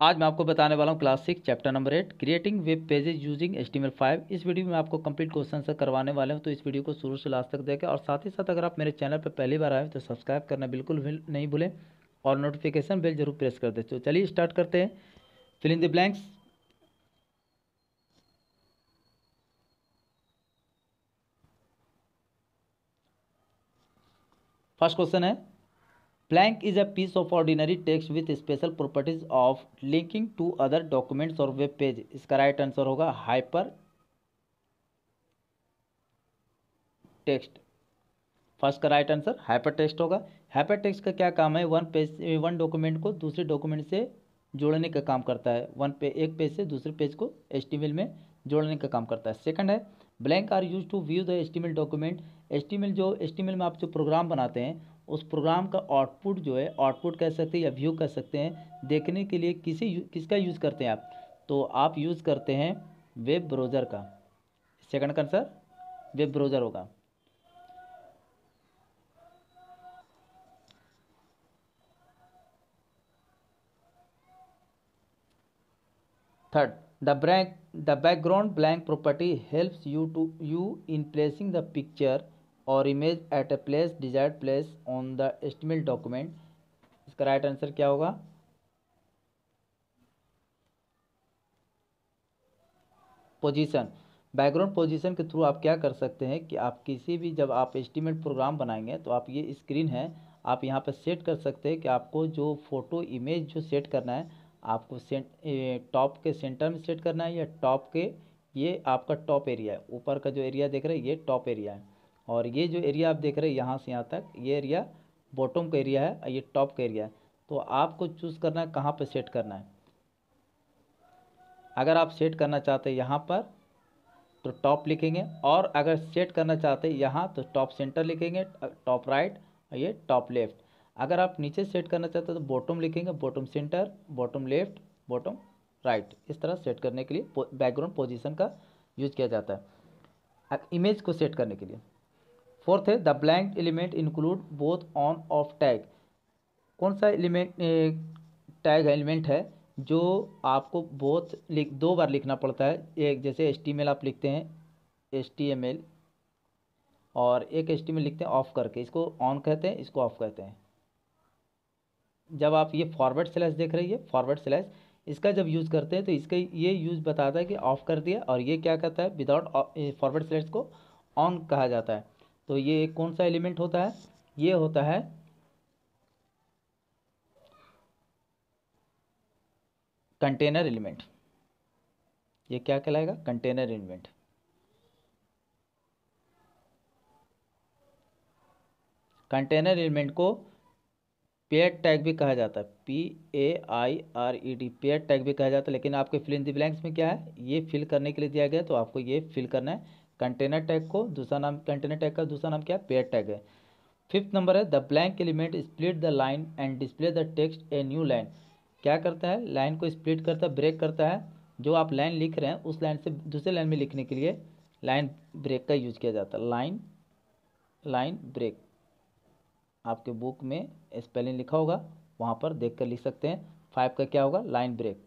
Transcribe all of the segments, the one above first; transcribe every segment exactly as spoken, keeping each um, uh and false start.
आज मैं आपको बताने वाला हूँ class six chapter number eight creating web pages using H T M L five. इस वीडियो में आपको कंप्लीट क्वेश्चन से करवाने वाले हूँ, तो इस वीडियो को शुरू से लास्ट तक देखें। और साथ ही साथ अगर आप मेरे चैनल पर पहली बार आए तो सब्सक्राइब करना बिल्कुल भी नहीं भूलें और नोटिफिकेशन बेल जरूर प्रेस कर दें। तो चलिए स्टार्ट करते हैं। Fill in the blanks. First question है, blank is a piece of ordinary text with special properties of linking to other documents और वेब पेज। इसका राइट आंसर होगा हाइपर टेक्स्ट। फर्स्ट का राइट आंसर हाइपर टेक्स्ट होगा। Hypertext का क्या काम है? वन पेज वन डॉक्यूमेंट को दूसरे डॉक्यूमेंट से जोड़ने का काम करता है। वन पे एक पेज से दूसरे पेज को एचटीएमएल में जोड़ने का काम करता है। सेकंड है, blank are use to view the HTML document. HTML जो एचटीएमएल में आप जो प्रोग्राम बनाते हैं उस प्रोग्राम का आउटपुट जो है, आउटपुट कह सकते हैं या व्यू कह सकते हैं, देखने के लिए किसी किसका यूज़ करते हैं आप? तो आप यूज़ करते हैं वेब ब्राउज़र का। सेकंड का आंसर वेब ब्राउज़र होगा। Third, the blank the background blank property helps you to you in placing the picture or image at a place desired place on the H T M L document। इसका right answer क्या होगा? Position. Background position के through आप क्या कर सकते हैं कि आप किसी भी, जब आप H T M L program बनाएंगे तो आप ये स्क्रीन है, आप यहाँ पर सेट कर सकते हैं कि आपको जो फोटो इमेज जो सेट करना है आपको टॉप के सेंटर में सेट करना है या टॉप के, ये आपका टॉप एरिया है। ऊपर का जो एरिया देख रहे हैं ये टॉप एरिया है, और ये जो एरिया आप देख रहे हैं यहाँ से यहाँ तक ये एरिया बॉटम का एरिया है और ये टॉप का एरिया है। तो आपको चूज़ करना है कहाँ पर सेट करना है। अगर आप सेट करना चाहते हैं यहाँ पर तो टॉप लिखेंगे, और अगर सेट करना चाहते हैं यहाँ तो टॉप सेंटर लिखेंगे, टॉप राइट और ये टॉप लेफ्ट। अगर आप नीचे सेट करना चाहते हैं तो बॉटम लिखेंगे, bottom centre, bottom left, bottom right. इस तरह सेट करने के लिए बैकग्राउंड पोजीशन का यूज किया जाता है इमेज को सेट करने के लिए। फोर्थ है, the blank element include both on off tag. कौन सा एलिमेंट टैग एलिमेंट है जो आपको बहुत लिख दो बार लिखना पड़ता है? एक जैसे एच टी एम एल आप लिखते हैं एच टी एम एल, और एक एच टी एम एल लिखते हैं ऑफ करके, इसको ऑन कहते हैं, इसको ऑफ कहते हैं। जब आप ये फॉरवर्ड स्लैश देख रही है, फॉरवर्ड स्लैश, इसका जब यूज़ करते हैं तो इसका ये यूज़ बताता है कि ऑफ कर दिया, और ये क्या कहता है? विदाउट फॉरवर्ड स्लैश को ऑन कहा जाता है। तो ये कौन सा एलिमेंट होता है? ये होता है कंटेनर एलिमेंट। ये क्या कहलाएगा? Container element. कंटेनर एलिमेंट को पेयर टैग भी कहा जाता है, P A I R E D, pair tag भी कहा जाता है। लेकिन आपके फिल इन द ब्लैंक्स में क्या है, ये फिल करने के लिए दिया गया, तो आपको ये फिल करना है। कंटेनर टैग को दूसरा नाम, कंटेनर टैग का दूसरा नाम क्या है? पेयर टैग है। फिफ्थ नंबर है, the blank element split the line and display the text a new line. क्या करता है? लाइन को स्प्लिट करता है, ब्रेक करता है। जो आप लाइन लिख रहे हैं उस लाइन से दूसरे लाइन में लिखने के लिए लाइन ब्रेक का यूज किया जाता है। लाइन लाइन ब्रेक, आपके बुक में स्पेलिंग लिखा होगा, वहाँ पर देख कर लिख सकते हैं। फाइव का क्या होगा? Line break.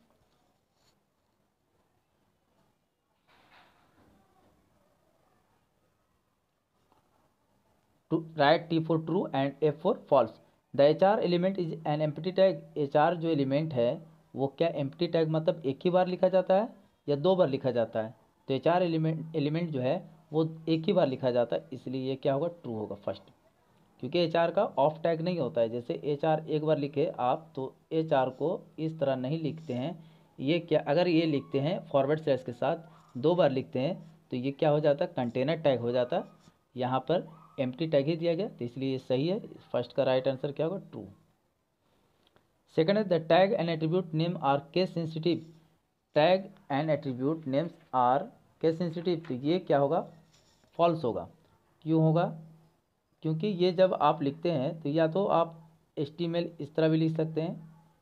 To write T for true and F for false. The H R element is an empty tag. H R जो एलिमेंट है वो क्या एम्प्टी टैग, मतलब एक ही बार लिखा जाता है या दो बार लिखा जाता है? तो एच आर एलिमेंट एलिमेंट जो है वो एक ही बार लिखा जाता है, इसलिए ये क्या होगा? ट्रू होगा फर्स्ट। क्योंकि एच आर का ऑफ टैग नहीं होता है। जैसे एच आर एक बार लिखे आप तो एच आर को इस तरह नहीं लिखते हैं। ये क्या, अगर ये लिखते हैं फॉरवर्ड स्लैश के साथ दो बार लिखते हैं तो ये क्या हो जाता है? कंटेनर टैग हो जाता है। यहाँ पर एम्प्टी टैग ही दिया गया, तो इसलिए ये सही है। फर्स्ट का राइट आंसर क्या होगा? ट्रू। सेकंड है, the tag and attribute name are case sensitive. Tag and attribute names are case sensitive, तो ये क्या होगा? फॉल्स होगा। क्यों होगा? क्योंकि ये जब आप लिखते हैं तो या तो आप एच टी एम एल इस तरह भी लिख सकते हैं,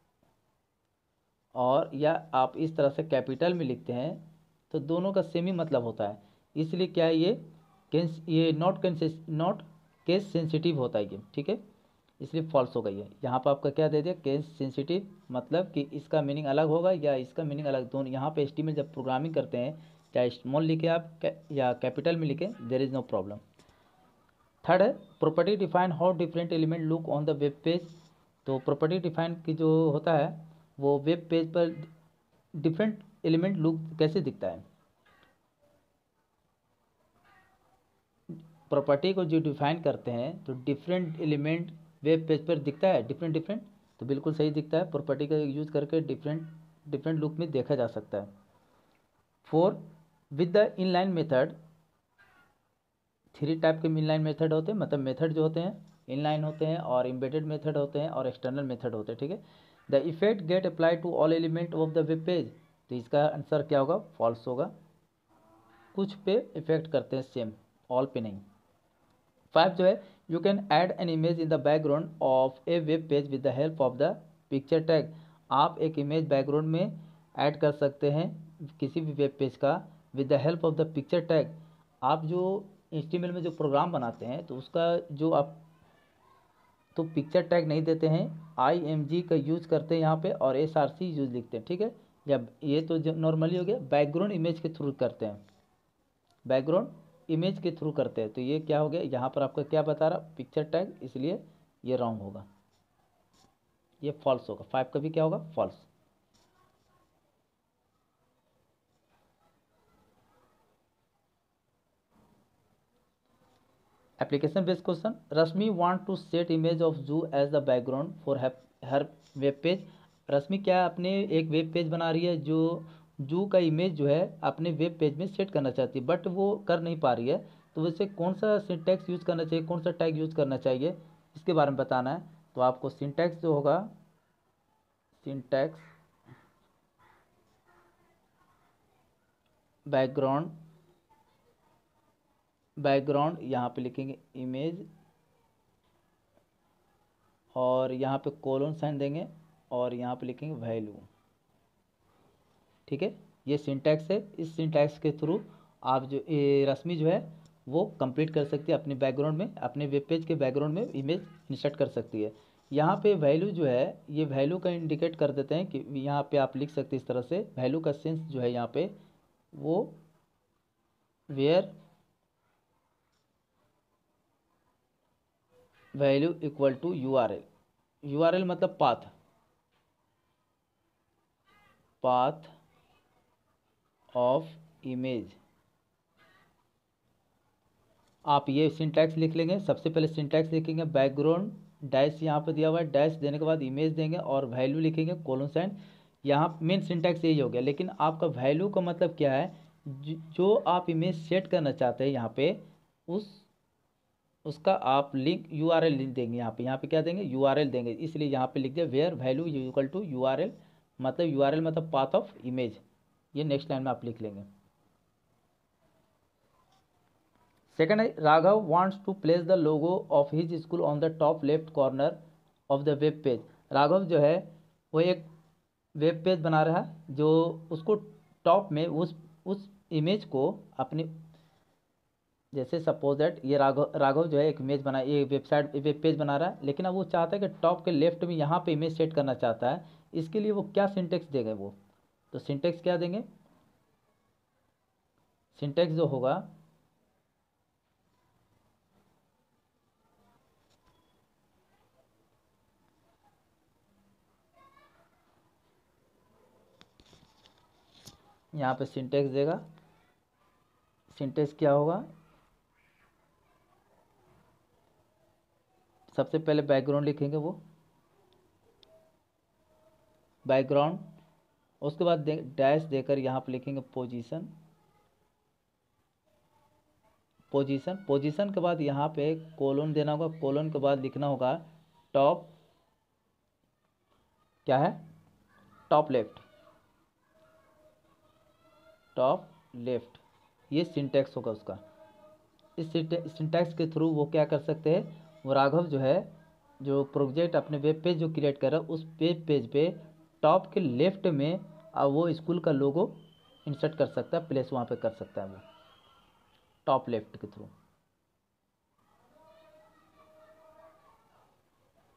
और या आप इस तरह से कैपिटल में लिखते हैं, तो दोनों का सेम ही मतलब होता है। इसलिए क्या है, ये ये नॉट नॉट केस सेंसिटिव होता है ये, ठीक है। इसलिए फॉल्स हो गई है। यहाँ पर आपका क्या दे दिया, केस सेंसिटिव, मतलब कि इसका मीनिंग अलग होगा या इसका मीनिंग अलग, दोनों। यहाँ पे एचटीएमएल जब प्रोग्रामिंग करते हैं, चाहे स्मॉल लिखे आप या कैपिटल में लिखे, there is no problem. Third है property define how different element look on the web page. तो प्रॉपर्टी डिफाइन की जो होता है वो वेब पेज पर डिफरेंट एलिमेंट लुक कैसे दिखता है। प्रॉपर्टी को जो डिफाइन करते हैं तो डिफरेंट एलिमेंट वेब पेज पर दिखता है, डिफरेंट डिफरेंट, तो बिल्कुल सही दिखता है। प्रॉपर्टी का यूज़ करके डिफरेंट डिफरेंट लुक में देखा जा सकता है। Four, with the inline method, three type के इनलाइन मेथड होते हैं, मतलब मेथड जो होते हैं इनलाइन होते हैं, और एम्बेडेड मेथड होते हैं, और एक्सटर्नल मेथड होते हैं, ठीक है। The effect get apply to all element of the web page, तो इसका आंसर क्या होगा, फॉल्स होगा। कुछ पे इफेक्ट करते हैं सेम, ऑल पे नहीं। फाइव जो है, you can add an image in the background of a web page with the help of the picture tag. आप एक इमेज बैकग्राउंड में ऐड कर सकते हैं किसी भी वेब पेज का with the help of the picture tag. आप जो एचटीएमएल में जो प्रोग्राम बनाते हैं तो उसका जो आप तो पिक्चर टैग नहीं देते हैं, आई एम जी का यूज़ करते हैं यहाँ पे, और एस आर सी यूज लिखते हैं, ठीक है। या ये तो नॉर्मली हो गया, बैकग्राउंड इमेज के थ्रू करते हैं, बैकग्राउंड इमेज के थ्रू करते हैं, तो ये क्या हो गया, यहाँ पर आपका क्या बता रहा, पिक्चर टैग, इसलिए ये रॉन्ग होगा, ये फॉल्स होगा। फाइव का भी क्या होगा, false. Application based question, Rashmi want to set image of zoo as the background for her web page. Rashmi क्या अपने एक वेब पेज बना रही है जो जू का इमेज जो है अपने वेब पेज में सेट करना चाहती है, बट वो कर नहीं पा रही है, तो वैसे कौन सा सिंटैक्स यूज़ करना चाहिए, कौन सा टैग यूज़ करना चाहिए, इसके बारे में बताना है। तो आपको सिंटैक्स जो होगा, सिंटैक्स बैकग्राउंड, बैकग्राउंड यहाँ पे लिखेंगे इमेज, और यहाँ पे कोलन साइन देंगे, और यहाँ पे लिखेंगे वैल्यू, ठीक है। ये सिंटैक्स है, इस सिंटैक्स के थ्रू आप जो ये रश्मि जो है वो कंप्लीट कर सकती है अपने बैकग्राउंड में, अपने वेब पेज के बैकग्राउंड में इमेज इंसर्ट कर सकती है। यहाँ पे वैल्यू जो है, ये वैल्यू का इंडिकेट कर देते हैं कि यहाँ पे आप लिख सकते हैं इस तरह से, वैल्यू का सेंस जो है यहाँ पे वो where value equal to U R L, U R L मतलब पाथ, पाथ ऑफ इमेज। आप ये सिंटैक्स लिख लेंगे, सबसे पहले सिंटैक्स लिखेंगे बैकग्राउंड डैश, यहाँ पे दिया हुआ है डैश देने के बाद इमेज देंगे और वैल्यू लिखेंगे कोलन साइन। यहाँ मेन सिंटैक्स यही हो गया, लेकिन आपका वैल्यू का मतलब क्या है, जो आप इमेज सेट करना चाहते हैं यहाँ पे उस उसका आप लिंक यू आर एल लिख देंगे, यहाँ पे यहाँ पे क्या देंगे, यू आर एल देंगे, इसलिए यहाँ पे लिख दिया where value equal to U R L, मतलब यू आर एल मतलब पाथ ऑफ इमेज। ये नेक्स्ट लाइन में आप लिख लेंगे। सेकंड है, Raghav wants to place the logo of his school on the top left corner of the web page. Raghav जो है वो एक वेब पेज बना रहा है, जो उसको टॉप में उस उस इमेज को अपने, जैसे सपोज दैट ये राघव राघव जो है एक इमेज बना, ये वेबसाइट वेब पेज बना रहा है, लेकिन अब वो चाहता है कि टॉप के लेफ्ट में यहाँ पे इमेज सेट करना चाहता है। इसके लिए वो क्या सिंटेक्स देगा वो, तो सिंटेक्स क्या देंगे, सिंटेक्स जो होगा यहाँ पे सिंटेक्स देगा, सिंटेक्स क्या होगा, सबसे पहले बैकग्राउंड लिखेंगे वो बैकग्राउंड, उसके बाद दे, डैश देकर यहाँ पे लिखेंगे पोजीशन, पोजीशन पोजीशन के बाद यहाँ पे कोलन देना होगा, कोलन के बाद लिखना होगा टॉप, क्या है, टॉप लेफ्ट, टॉप लेफ्ट, ये सिंटैक्स होगा उसका। इस सिंटैक्स के थ्रू वो क्या कर सकते हैं, वो राघव जो है जो प्रोजेक्ट अपने वेब पेज जो क्रिएट कर रहा है उस वेब पेज पे टॉप के लेफ्ट में अब वो स्कूल का लोगो इंसर्ट कर सकता है, प्लेस वहाँ पे कर सकता है वो टॉप लेफ्ट के through.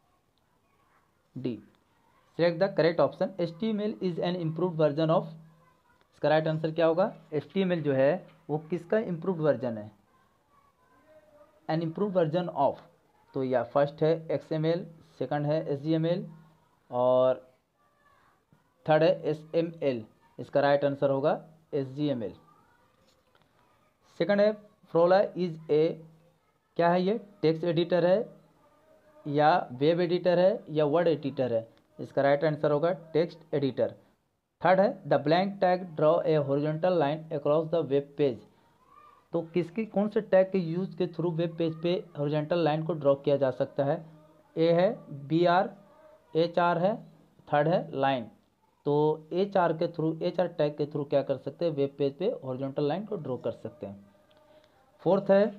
D. Select the correct option. H T M L is an improved version of, इसका राइट आंसर क्या होगा? एच टी एम एल जो है वो किसका इम्प्रूव्ड वर्जन है? An improved version of. तो या फर्स्ट है एक्स एम एल, सेकंड है एच टी एम एल और थर्ड है एस एम एल। इसका राइट आंसर होगा H T M L. Second है फ्रोला इज ए, क्या है ये? टेक्स्ट एडिटर है या वेब एडिटर है या वर्ड एडिटर है? इसका राइट आंसर होगा टेक्स्ट एडिटर। थर्ड है the blank tag draw a horizontal line across the web page. तो किसकी कौन से टैग के यूज के थ्रू वेब पेज पे हॉरिजॉन्टल लाइन को ड्रॉ किया जा सकता है? ए है बी आर, एच आर है, थर्ड है लाइन। तो एच आर के थ्रू, एच आर टैग के थ्रू क्या कर सकते हैं? वेब पेज पे हॉरिजॉन्टल लाइन को ड्रॉ कर सकते हैं। फोर्थ है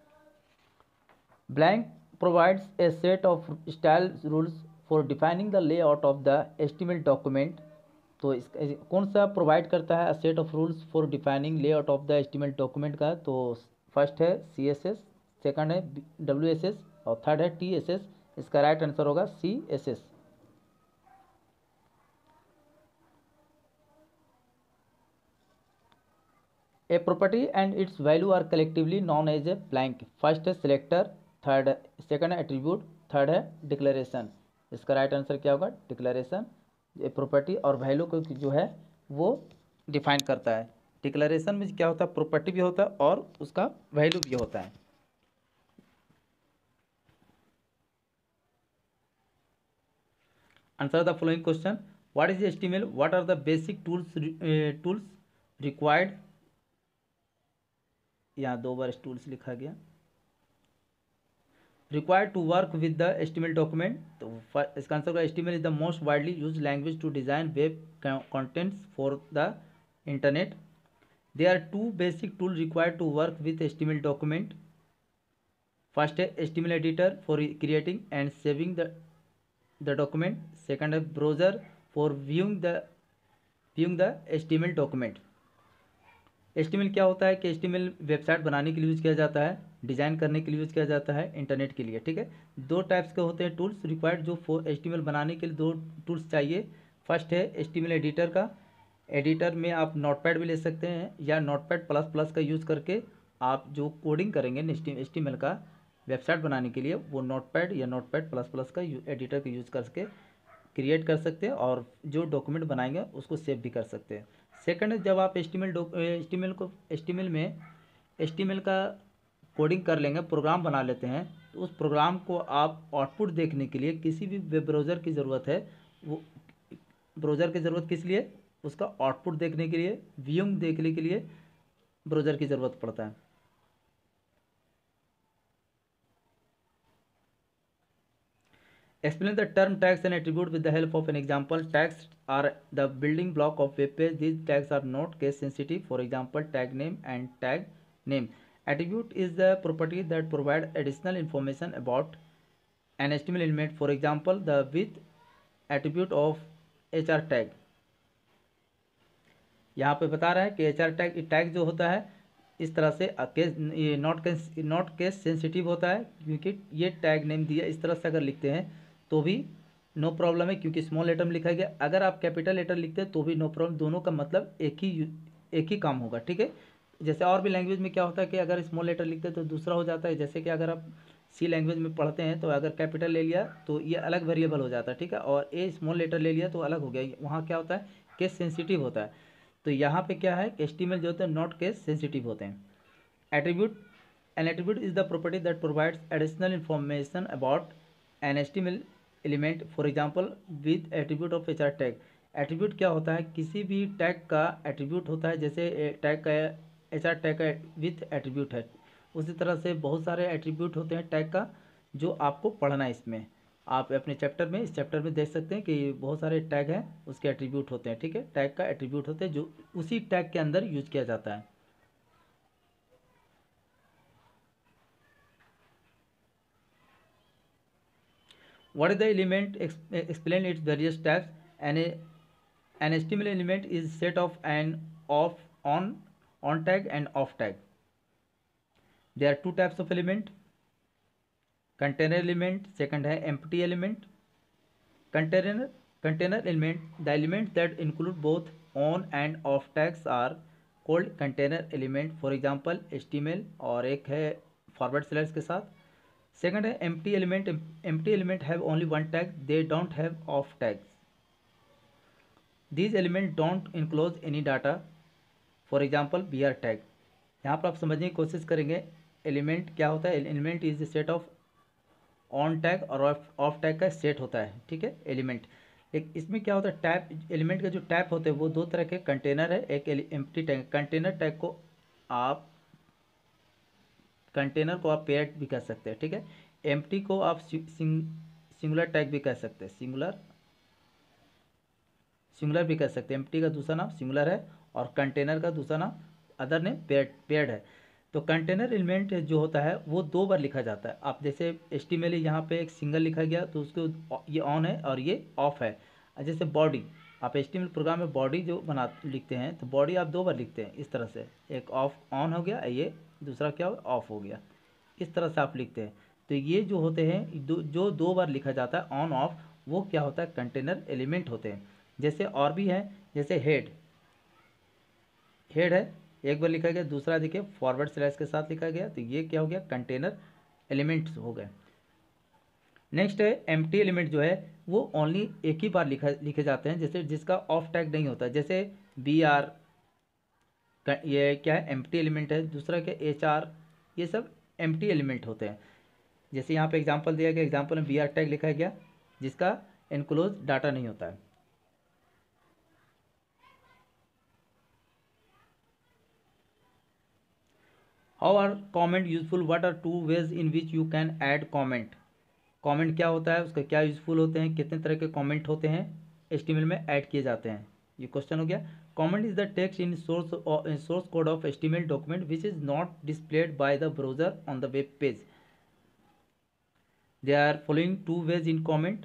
blank provides a set of style rules for defining the layout of the HTML document. तो इस कौन सा प्रोवाइड करता है set of rules for defining layout of the HTML document का? तो फर्स्ट है सी एस एस, सेकंड है डब्ल्यू एस एस और थर्ड है टी एस एस। इसका राइट आंसर होगा C S S. A property and its value are collectively known as a blank. First है selector, third second है attribute, third है declaration. इसका right answer क्या होगा? डिक्लेरेशन। ये प्रॉपर्टी और वैल्यू को जो है वो डिफाइन करता है। डिक्लेरेशन में क्या होता है? प्रॉपर्टी भी होता है और उसका वैल्यू भी होता है। Answer the following question. What is H T M L? What are the basic tools tools required? यहाँ दो बार टूल्स लिखा गया। Required to work with the H T M L document. तो इसका आंसर होगा H T M L is the most widely use language to design web contents for the internet. There are two basic tools required to work with H T M L document. First है H T M L editor for creating and saving the the document. Second है browser for viewing the viewing the H T M L document. H T M L क्या होता है कि H T M L website बनाने के लिए use किया जाता है, डिज़ाइन करने के लिए यूज़ किया जाता है, इंटरनेट के लिए। ठीक है, दो टाइप्स के होते हैं टूल्स रिक्वायर्ड जो for H T M L बनाने के लिए दो टूल्स चाहिए। फर्स्ट है H T M L editor का। एडिटर में आप नोटपैड भी ले सकते हैं या नोटपैड प्लस प्लस का यूज़ करके आप जो कोडिंग करेंगे एच टी एम एल का वेबसाइट बनाने के लिए वो नोटपैड या नोटपैड प्लस प्लस का एडिटर का यूज़ करके क्रिएट कर सकते हैं और जो डॉक्यूमेंट बनाएंगे उसको सेव भी कर सकते हैं। सेकंड है जब आप H T M L H T M L को एच टी एम एल में एच टी एम एल का कोडिंग कर लेंगे, प्रोग्राम बना लेते हैं, तो उस प्रोग्राम को आप आउटपुट देखने के लिए किसी भी वेब ब्राउज़र की ज़रूरत है। वो ब्राउज़र की ज़रूरत किस लिए? उसका आउटपुट देखने के लिए, व्यूइंग देखने के लिए ब्राउज़र की ज़रूरत पड़ता है। Explain the term tags and attribute with the help of an example. Tags are the building block of web page. These tags are not case sensitive. For example, tag name and tag name. Attribute is the property that provide additional information about an H T M L element. For example, the with attribute of H R tag. यहाँ पे बता रहा है कि H R tag tag जो होता है इस तरह से केस ये not case not case sensitive होता है, क्योंकि ये टैग नेम दिया इस तरह से अगर लिखते हैं तो भी नो प्रॉब्लम है, क्योंकि स्मॉल लेटर में लिखा गया। अगर आप कैपिटल लेटर लिखते हैं तो भी नो प्रॉब्लम, दोनों का मतलब एक ही एक ही काम होगा। ठीक है, जैसे और भी लैंग्वेज में क्या होता है कि अगर स्मॉल लेटर लिखते हैं तो दूसरा हो जाता है। जैसे कि अगर आप सी लैंग्वेज में पढ़ते हैं तो अगर कैपिटल ले लिया तो ये अलग वेरिएबल हो जाता है। ठीक है, और ए स्मॉल लेटर ले लिया तो अलग हो गया, वहाँ क्या होता है केस सेंसिटिव होता है। तो यहाँ पे क्या है एच टी एम एल जो होते हैं नॉट केस सेंसिटिव होते हैं। Attribute, an attribute is the property that provides additional information about an H T M L element. For example with attribute of H R tag. Attribute क्या होता है? किसी भी टैग का एट्रीब्यूट होता है, जैसे टैग का एच आर टैग का विथ एट्रीब्यूट है, उसी तरह से बहुत सारे एट्रीब्यूट होते हैं टैग का जो आपको पढ़ना है। इसमें आप अपने चैप्टर में इस चैप्टर में देख सकते हैं कि बहुत सारे टैग हैं, उसके एट्रीब्यूट होते हैं। ठीक है, टैग का एट्रीब्यूट होते हैं जो उसी टैग के अंदर यूज किया जाता है। What is the element? Explain its various types. An an H T M L element is set of an of on on tag and off tag. There are two types of element, container element, second है empty element. Container container element, the element that include both on and off tags are called container element, for example HTML, और एक है forward slash के साथ। Second है empty element, empty element have only one tag, they don't have off tags, these element don't enclose any data, for example B R tag. यहाँ पर आप समझने की कोशिश करेंगे एलिमेंट क्या होता है। Element is the set of on tag और ऑफ टैग का सेट होता है, ठीक है, एलिमेंट। एक इसमें क्या होता है, टैग एलिमेंट के जो टैग होते हैं वो दो तरह के, कंटेनर है, एक एम्प्टी टैग। कंटेनर टैग को आप कंटेनर को आप पेयर्ड भी कह सकते हैं, ठीक है। एम्प्टी को आप सिंगुलर टैग भी कह सकते हैं, सिंगुलर सिंगुलर भी कह सकते हैं। एम्प्टी का दूसरा नाम सिंगुलर है और कंटेनर का दूसरा नाम अदर नेम पेयर्ड पेयर्ड है। तो कंटेनर एलिमेंट जो होता है वो दो बार लिखा जाता है। आप जैसे एचटीएमएल यहाँ पे एक सिंगल लिखा गया तो उसको ये ऑन है और ये ऑफ है। जैसे बॉडी, आप एचटीएमएल प्रोग्राम में बॉडी जो बना लिखते हैं तो बॉडी आप दो बार लिखते हैं इस तरह से, एक ऑफ ऑन हो गया, ये दूसरा क्या हो ऑफ हो गया, इस तरह से आप लिखते हैं। तो ये जो होते हैं दो, जो दो बार लिखा जाता है ऑन ऑफ, वो क्या होता है कंटेनर एलिमेंट होते हैं। जैसे और भी है, जैसे हेड हेड है, एक बार लिखा गया, दूसरा देखिए फॉरवर्ड स्लैश के साथ लिखा गया, तो ये क्या हो गया कंटेनर एलिमेंट्स हो गए। नेक्स्ट है एम्प्टी एलिमेंट, जो है वो ओनली एक ही बार लिखा लिखे जाते हैं, जैसे जिसका ऑफ टैग नहीं होता। जैसे बी आर, ये क्या है एम्प्टी एलिमेंट है। दूसरा क्या एच आर, ये सब एम्प्टी एलिमेंट होते हैं। जैसे यहाँ पे एग्जांपल दिया गया, एग्जांपल में बी आर टैग लिखा गया जिसका एनक्लोज डाटा नहीं होता है। How are comment useful, what are two ways in which you can add comment. Comment क्या होता है, उसका क्या यूजफुल होते हैं, कितने तरह के कॉमेंट होते हैं एचटीएमएल में ऐड किए जाते हैं, ये क्वेश्चन हो गया। Comment is the text in source source code of HTML document which is not displayed by the browser on the web page. They are following two ways in comment.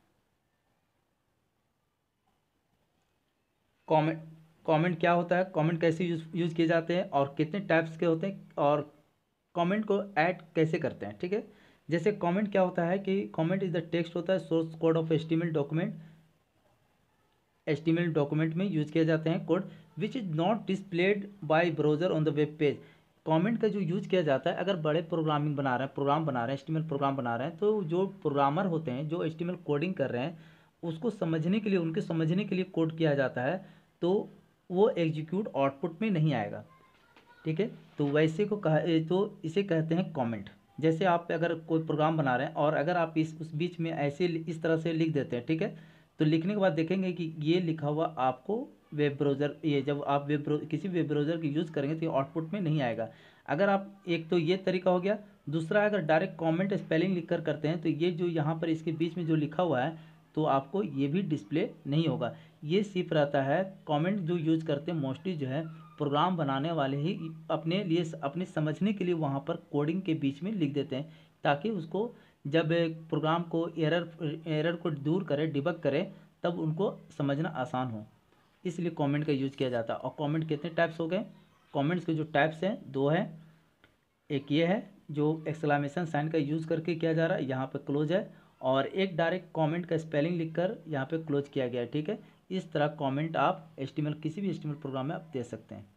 Comment comment क्या होता है, comment कैसे use use किए जाते हैं और कितने types के होते हैं, और कमेंट को ऐड कैसे करते हैं, ठीक है। जैसे कमेंट क्या होता है कि कमेंट इज द टेक्स्ट होता है source code of HTML document, HTML document में यूज किए जाते हैं code which is not displayed by browser on the web page. Comment का जो यूज किया जाता है अगर बड़े प्रोग्रामिंग बना रहे हैं प्रोग्राम बना रहे हैं एचटीएमएल प्रोग्राम बना रहे हैं, तो जो प्रोग्रामर होते हैं जो एचटीएमएल कोडिंग कर रहे हैं उसको समझने के लिए, उनके समझने के लिए कोड किया जाता है, तो वो एग्जीक्यूट आउटपुट में नहीं आएगा, ठीक है। तो वैसे को कहा, तो इसे कहते हैं कमेंट। जैसे आप अगर कोई प्रोग्राम बना रहे हैं और अगर आप इस उस बीच में ऐसे इस तरह से लिख देते हैं, ठीक है, तो लिखने के बाद देखेंगे कि ये लिखा हुआ आपको वेब ब्राउज़र, ये जब आप वेब किसी वेब ब्राउज़र की यूज़ करेंगे तो ये आउटपुट में नहीं आएगा। अगर आप, एक तो ये तरीका हो गया, दूसरा अगर डायरेक्ट कमेंट स्पेलिंग लिख कर करते हैं तो ये जो यहाँ पर इसके बीच में जो लिखा हुआ है तो आपको ये भी डिस्प्ले नहीं होगा। ये सिर्फ रहता है कमेंट जो यूज़ करते हैं मोस्टली जो है प्रोग्राम बनाने वाले ही अपने लिए, अपने समझने के लिए वहाँ पर कोडिंग के बीच में लिख देते हैं, ताकि उसको जब प्रोग्राम को एरर एरर को दूर करे, डिबग करे, तब उनको समझना आसान हो, इसलिए कमेंट का यूज़ किया जाता है। और कमेंट कितने टाइप्स हो गए, कमेंट्स के जो टाइप्स हैं दो हैं। एक ये है जो एक्सक्लेमेशन साइन का यूज़ करके किया जा रहा है, यहाँ पे क्लोज है, और एक डायरेक्ट कमेंट का स्पेलिंग लिखकर यहाँ पे क्लोज किया गया है, ठीक है। इस तरह कमेंट आप एचटीएमएल किसी भी एचटीएमएल प्रोग्राम में आप दे सकते हैं।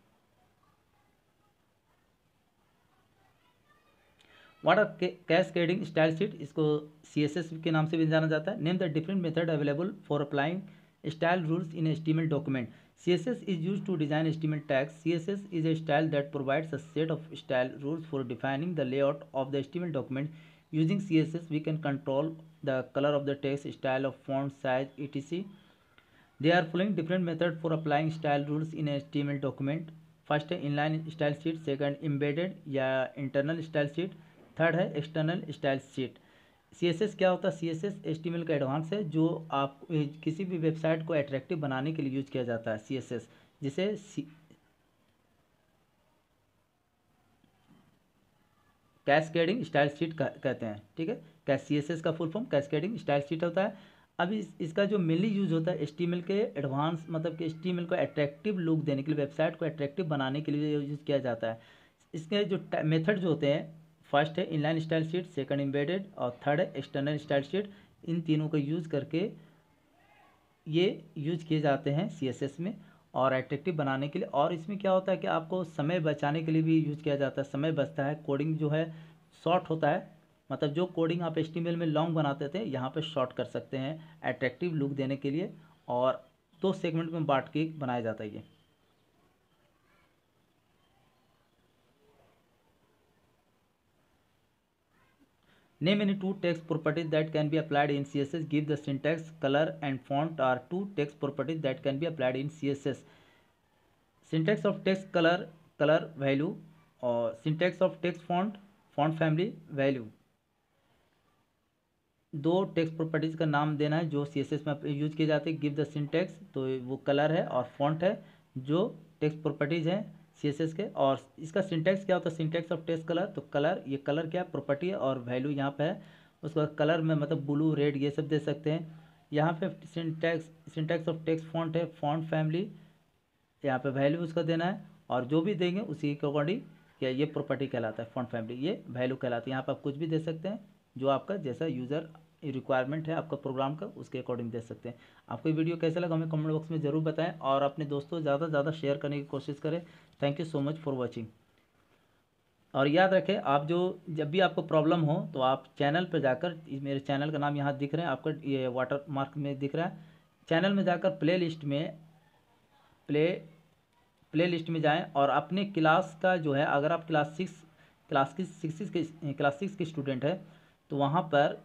What are cascading style sheet, इसको सीएसएस के नाम से भी जाना जाता है। Name the different method available for applying style rules in HTML document. C S S is used to design H T M L tags. C S S is a style that provides a set of style rules for defining the layout of the H T M L document. Using C S S, we can control the color of the text, style of font, size, et cetera. They are following different methods for applying style rules in H T M L document. First है inline style sheet, second embedded या internal style sheet, third है external style sheet. C S S क्या होता है, C S S H T M L का advance है जो आप किसी भी वेबसाइट को अट्रैक्टिव बनाने के लिए यूज किया जाता है। सी एस एस जिसे कैस्केडिंग स्टाइल शीट कहते हैं, ठीक है। क्या सी एस एस का full form cascading style sheet होता है। अब इस इसका जो मेनली यूज होता है एच टी एम एल के एडवांस, मतलब कि एच टी एम एल को अट्रैक्टिव लुक देने के लिए, वेबसाइट को अट्रैक्टिव बनाने के लिए यूज किया जाता है। इसके जो मेथड जो होते हैं, फर्स्ट है inline style sheet, second embedded और थर्ड है एक्सटर्नल स्टाइल शीट। इन तीनों का यूज़ करके ये यूज किए जाते हैं सी एस एस में और एट्रैक्टिव बनाने के लिए। और इसमें क्या होता है कि आपको समय बचाने के लिए भी यूज किया जाता है, समय बचता है, कोडिंग जो है शॉर्ट होता है, मतलब जो कोडिंग आप एच टी एम एल में लॉन्ग बनाते थे यहाँ पे शॉर्ट कर सकते हैं एट्रैक्टिव लुक देने के लिए। और दो सेगमेंट में बांट के बनाया जाता है ये। Name any two text properties that can be applied in C S S. Give the syntax, color and font are two text properties that can be applied in C S S. Syntax of text color, color value और syntax of text font, font family value। दो text properties का नाम देना है जो C S S में use किए जाते हैं। गिव द सिंटैक्स तो वो कलर है और फॉन्ट है जो टेक्स्ट प्रॉपर्टीज़ हैं सी एस एस के। और इसका सिंटैक्स क्या होता है, सिंटैक्स ऑफ टेक्स्ट कलर, तो कलर, ये कलर क्या प्रॉपर्टी है और वैल्यू यहाँ पे है। उसके बाद कलर में मतलब ब्लू, रेड ये सब दे सकते हैं। यहाँ पे syntax syntax of text font है, फॉन्ट फैमिली, यहाँ पे वैल्यू उसका देना है और जो भी देंगे उसी के अकॉर्डिंग क्या ये प्रॉपर्टी कहलाता है, फॉन्ट फैमिली ये वैल्यू कहलाती है। यहाँ पर आप कुछ भी दे सकते हैं जो आपका जैसा यूज़र रिक्वायरमेंट है आपका प्रोग्राम का उसके अकॉर्डिंग दे सकते हैं। आपको ये वीडियो कैसा लगा हमें कमेंट बॉक्स में ज़रूर बताएं और अपने दोस्तों ज़्यादा से ज़्यादा शेयर करने की कोशिश करें। Thank you so much for watching. और याद रखें, आप जो जब भी आपको प्रॉब्लम हो तो आप चैनल पर जाकर, मेरे चैनल का नाम यहाँ दिख रहे हैं आपका, ये वाटर मार्क में दिख रहा है, चैनल में जाकर प्ले लिस्ट में प्ले प्ले लिस्ट में जाएं और अपने क्लास का जो है, अगर आप क्लास सिक्स क्लास की सिक्स के क्लास सिक्स के स्टूडेंट है तो वहाँ पर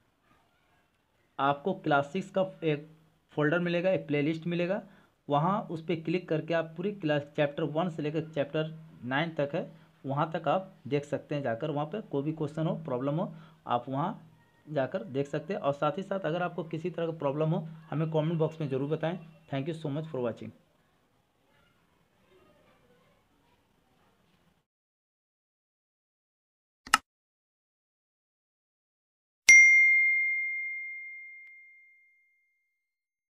आपको क्लास सिक्स का एक फ़ोल्डर मिलेगा, एक प्लेलिस्ट मिलेगा। वहाँ उस पर क्लिक करके आप पूरी क्लास चैप्टर वन से लेकर चैप्टर नाइन तक है, वहाँ तक आप देख सकते हैं। जाकर वहाँ पर कोई भी क्वेश्चन हो, प्रॉब्लम हो, आप वहाँ जाकर देख सकते हैं। और साथ ही साथ अगर आपको किसी तरह का प्रॉब्लम हो हमें कमेंट बॉक्स में ज़रूर बताएं। Thank you so much for watching.